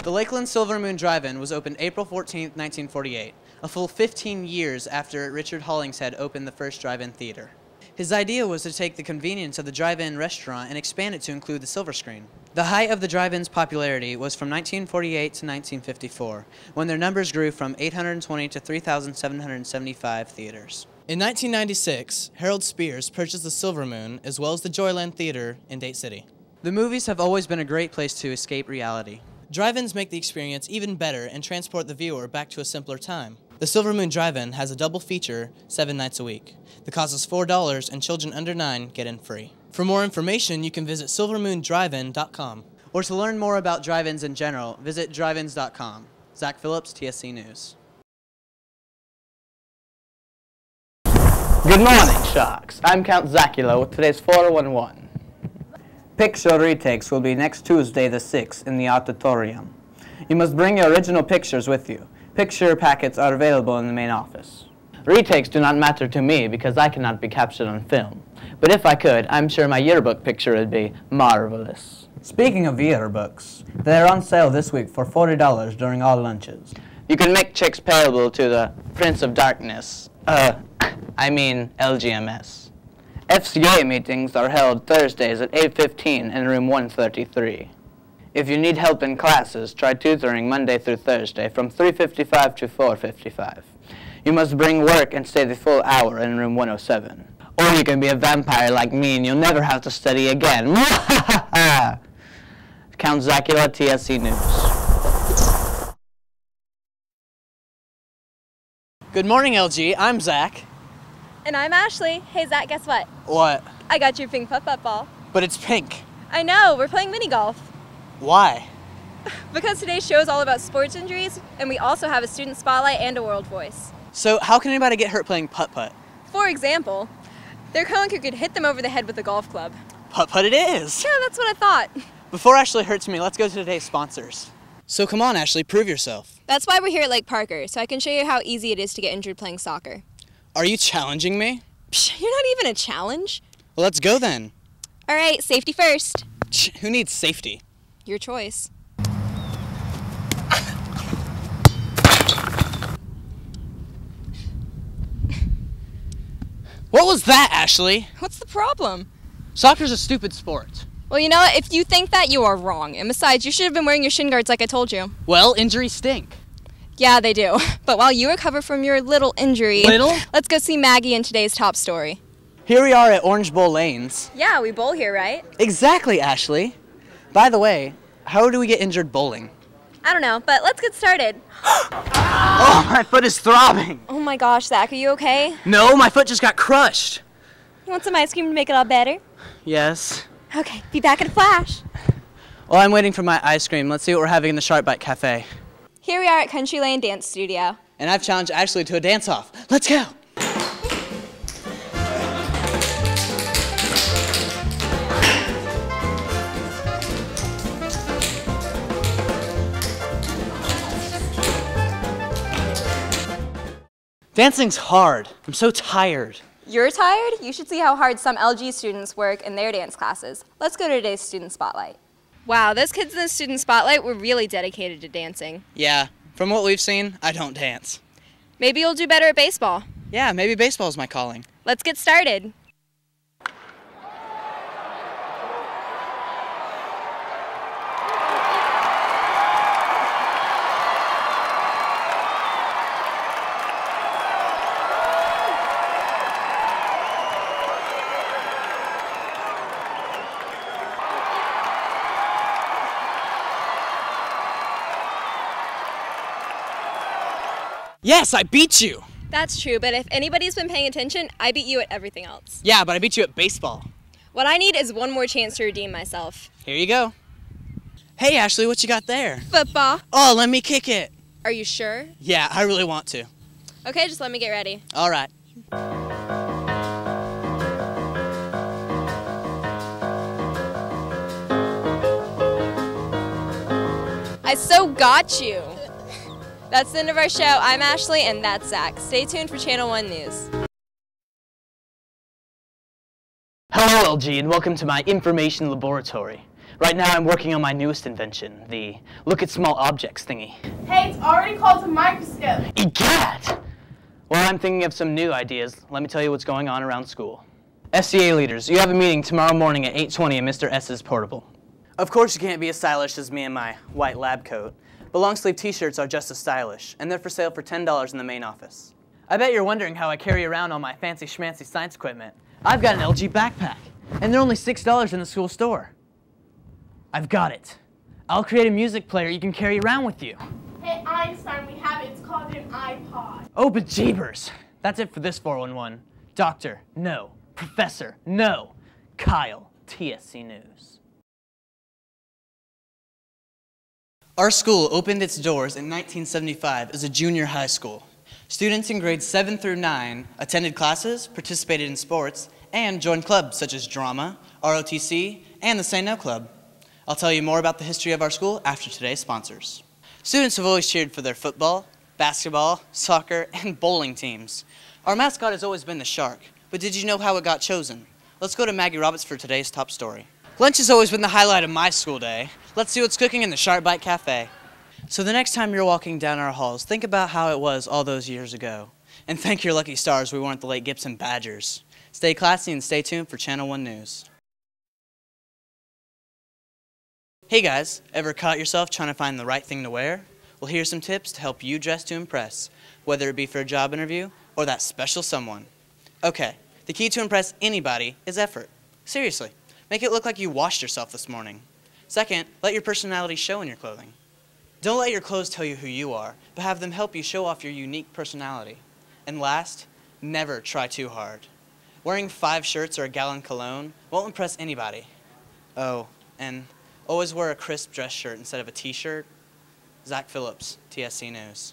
The Lakeland Silver Moon Drive-In was opened April 14, 1948, a full 15 years after Richard Hollingshead opened the first drive-in theater. His idea was to take the convenience of the drive-in restaurant and expand it to include the silver screen. The height of the drive-in's popularity was from 1948 to 1954, when their numbers grew from 820 to 3,775 theaters. In 1996, Harold Spears purchased the Silver Moon as well as the Joyland Theater in Date City. The movies have always been a great place to escape reality. Drive-ins make the experience even better and transport the viewer back to a simpler time. The Silver Moon Drive-In has a double feature 7 nights a week. The cost is $4 and children under 9 get in free. For more information, you can visit silvermoondrivein.com. Or to learn more about drive-ins in general, visit driveins.com. Zach Phillips, TSC News. Good morning, Sharks. I'm Count Zacula with today's 411. Picture retakes will be next Tuesday the 6th in the auditorium. You must bring your original pictures with you. Picture packets are available in the main office. Retakes do not matter to me because I cannot be captured on film. But if I could, I'm sure my yearbook picture would be marvelous. Speaking of yearbooks, they're on sale this week for $40 during all lunches. You can make checks payable to the Prince of Darkness. LGMS. FCA meetings are held Thursdays at 8:15 in room 133. If you need help in classes, try tutoring Monday through Thursday from 3:55 to 4:55. You must bring work and stay the full hour in room 107. Or you can be a vampire like me and you'll never have to study again. Count Zacula, TSC News. Good morning, LG. I'm Zach. And I'm Ashley. Hey, Zach, guess what? What? I got your pink putt-putt ball. But it's pink. I know, we're playing mini golf. Why? Because today's show is all about sports injuries, and we also have a student spotlight and a world voice. So how can anybody get hurt playing putt-putt? For example, their coworker could hit them over the head with a golf club. Putt-putt it is! Yeah, that's what I thought. Before Ashley hurts me, let's go to today's sponsors. So come on, Ashley, prove yourself. That's why we're here at Lake Parker, so I can show you how easy it is to get injured playing soccer. Are you challenging me? Psh, you're not even a challenge. Well, let's go then. All right, safety first. Who needs safety? Your choice. What was that, Ashley? What's the problem? Soccer's a stupid sport. Well, you know what? If you think that, you are wrong. And besides, you should have been wearing your shin guards like I told you. Well, injuries stink. Yeah, they do. But while you recover from your little injury, let's go see Maggie in today's top story. Here we are at Orange Bowl Lanes. Yeah, we bowl here, right? Exactly, Ashley. By the way, how do we get injured bowling? I don't know, but let's get started. Oh, my foot is throbbing. Oh my gosh, Zach, are you okay? No, my foot just got crushed. You want some ice cream to make it all better? Yes. Okay, be back in a flash. While I'm waiting for my ice cream, let's see what we're having in the Sharp Bite Cafe. Here we are at Country Lane Dance Studio. And I've challenged Ashley to a dance-off. Let's go! Dancing's hard. I'm so tired. You're tired? You should see how hard some LG students work in their dance classes. Let's go to today's Student Spotlight. Wow, those kids in the Student Spotlight were really dedicated to dancing. Yeah, from what we've seen, I don't dance. Maybe you'll do better at baseball. Yeah, maybe baseball's my calling. Let's get started. Yes, I beat you! That's true, but if anybody's been paying attention, I beat you at everything else. Yeah, but I beat you at baseball. What I need is one more chance to redeem myself. Here you go. Hey, Ashley, what you got there? Football. Oh, let me kick it. Are you sure? Yeah, I really want to. Okay, just let me get ready. All right. I so got you. That's the end of our show. I'm Ashley, and that's Zach. Stay tuned for Channel 1 News. Hello, LG, and welcome to my information laboratory. Right now I'm working on my newest invention, the look at small objects thingy. Hey, it's already called a microscope. Egad! Well, I'm thinking of some new ideas. Let me tell you what's going on around school. SCA leaders, you have a meeting tomorrow morning at 8:20 in Mr. S's portable. Of course you can't be as stylish as me in my white lab coat, but long-sleeve t-shirts are just as stylish, and they're for sale for $10 in the main office. I bet you're wondering how I carry around all my fancy schmancy science equipment. I've got an LG backpack, and they're only $6 in the school store. I've got it. I'll create a music player you can carry around with you. Hey, Einstein, we have it. It's called an iPod. Oh, but jeebers. That's it for this 411. Doctor, no. Professor, no. Kyle, TSC News. Our school opened its doors in 1975 as a junior high school. Students in grades 7 through 9 attended classes, participated in sports, and joined clubs such as drama, ROTC, and the Say No Club. I'll tell you more about the history of our school after today's sponsors. Students have always cheered for their football, basketball, soccer, and bowling teams. Our mascot has always been the shark, but did you know how it got chosen? Let's go to Maggie Roberts for today's top story. Lunch has always been the highlight of my school day. Let's see what's cooking in the Shark Bite Cafe. So the next time you're walking down our halls, think about how it was all those years ago. And thank your lucky stars we weren't the late Gibson Badgers. Stay classy and stay tuned for Channel 1 News. Hey guys, ever caught yourself trying to find the right thing to wear? Well, here's some tips to help you dress to impress, whether it be for a job interview or that special someone. Okay, the key to impress anybody is effort. Seriously, make it look like you washed yourself this morning. Second, let your personality show in your clothing. Don't let your clothes tell you who you are, but have them help you show off your unique personality. And last, never try too hard. Wearing 5 shirts or a gallon cologne won't impress anybody. Oh, and always wear a crisp dress shirt instead of a t-shirt. Zach Phillips, TSC News.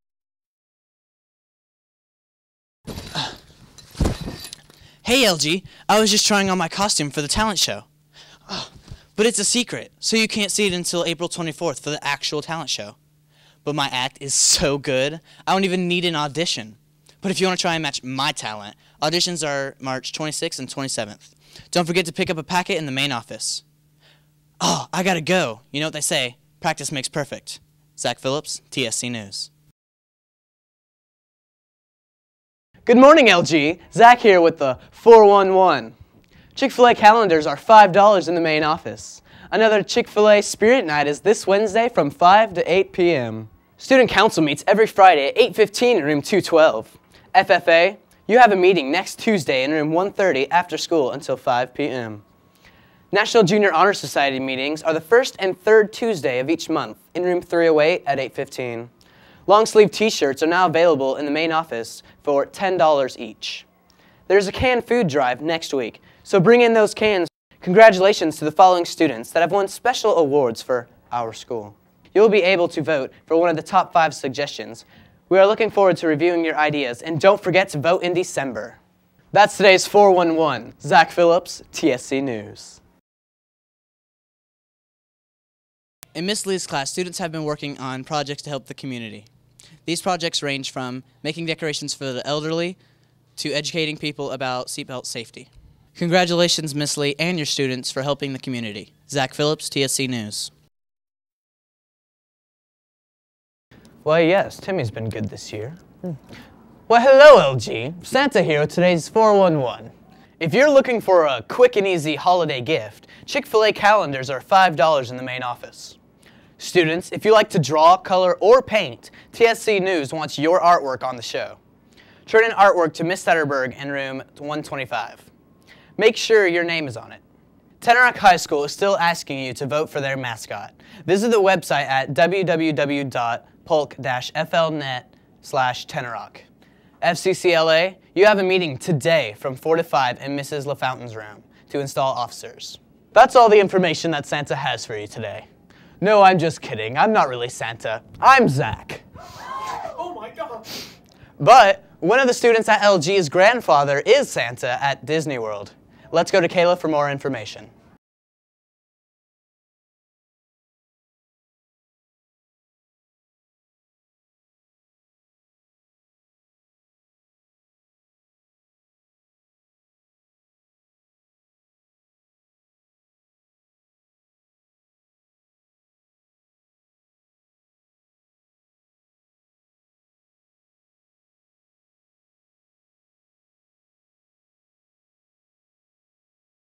Hey LG, I was just trying on my costume for the talent show. Oh, but it's a secret, so you can't see it until April 24th for the actual talent show. But my act is so good, I don't even need an audition. But if you want to try and match my talent, auditions are March 26th and 27th. Don't forget to pick up a packet in the main office. Oh, I gotta go. You know what they say, practice makes perfect. Zach Phillips, TSC News. Good morning, LG. Zach here with the 411. Chick-fil-A calendars are $5 in the main office. Another Chick-fil-A Spirit Night is this Wednesday from 5 to 8 p.m. Student Council meets every Friday at 8:15 in room 212. FFA, you have a meeting next Tuesday in room 130 after school until 5 p.m. National Junior Honor Society meetings are the first and third Tuesday of each month in room 308 at 8:15. Long-sleeve t-shirts are now available in the main office for $10 each. There's a canned food drive next week, so bring in those cans. Congratulations to the following students that have won special awards for our school. You'll be able to vote for one of the top 5 suggestions. We are looking forward to reviewing your ideas, and don't forget to vote in December. That's today's 411. Zach Phillips, TSC News. In Miss Lee's class, students have been working on projects to help the community. These projects range from making decorations for the elderly to educating people about seatbelt safety. Congratulations, Miss Lee, and your students for helping the community. Zach Phillips, TSC News. Why, yes, Timmy's been good this year. Well, hello, LG. Santa here with today's 411. If you're looking for a quick and easy holiday gift, Chick-fil-A calendars are $5 in the main office. Students, if you like to draw, color, or paint, TSC News wants your artwork on the show. Turn in artwork to Miss Setterberg in room 125. Make sure your name is on it. Tenorock High School is still asking you to vote for their mascot. Visit the website at www.polk-flnet/Tenorock. FCCLA, you have a meeting today from 4 to 5 in Mrs. LaFountain's room to install officers. That's all the information that Santa has for you today. No, I'm just kidding. I'm not really Santa. I'm Zach. Oh my God. But one of the students at LG's grandfather is Santa at Disney World. Let's go to Kayla for more information.